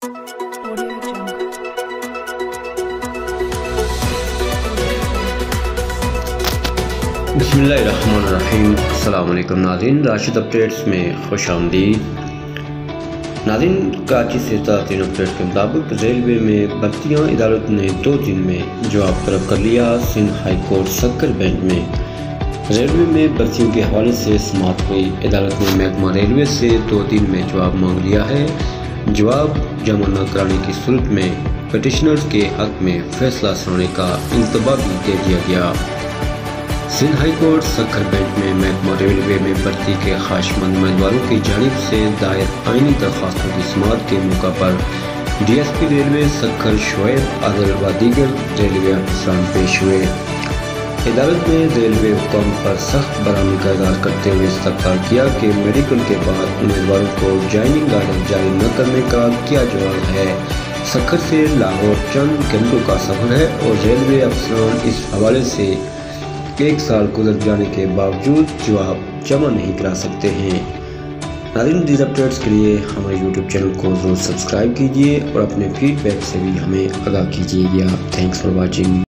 बिस्मिल्लाहिर्रहमानिर्रहीम। अस्सलाम वालेकुम नाज़रीन, राशिद अपडेट्स में खुश आमदीद। नाज़रीन, कराची से ताज़ा अपडेट के मुताबिक रेलवे में भर्तियाँ अदालत ने 2 दिन में जवाब तलब कर लिया। Sindh high court Sukkur bench में रेलवे में भर्तियों के हवाले से समाअत हुई। अदालत ने महकमा रेलवे से 2 दिन में जवाब मांग लिया है। जवाब जमा न कराने की सूरत में पिटिशनर्स के हक में फैसला सुनाने का इंतबा भी दे दिया गया। Sindh high court Sukkur bench में महकमा रेलवे में भर्ती के ख्वाहिशमंद उम्मीदवारों की जानिब से दायर आईनी दरख्वास्तों की समाअत के मौका पर DSP रेलवे सक्कर शोएब आदिल व दीगर रेलवे अफसरान पेश हुए। अदालत ने रेलवे हुक्म पर सख्त बरहमी का इज़हार करते हुए इस्तफसार किया कि मेडिकल के बाद उम्मीदवारों को ज्वाइनिंग आर्डर जारी न करने का क्या जवाब है। सक्कर से लाहौर चंद घंटों का सफर है और रेलवे अफसरान इस हवाले से 1 साल गुजर जाने के बावजूद जवाब जमा नहीं करा सकते हैं। नाज़रीन, दीज अपडेट्स के लिए हमारे YouTube चैनल को ज़रूर सब्सक्राइब कीजिए और अपने फीडबैक से भी हमें आगाह कीजिएगा। Thanks for watching.